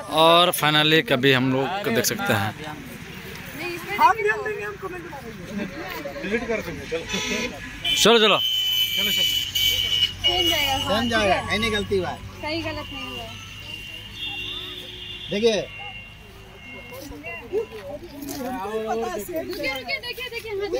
और फाइनली कभी हम लोग देख सकते हैं। चलो चलो नहीं गलती बात सही गलत नहीं हुआ। देखिए रुकिए देखिए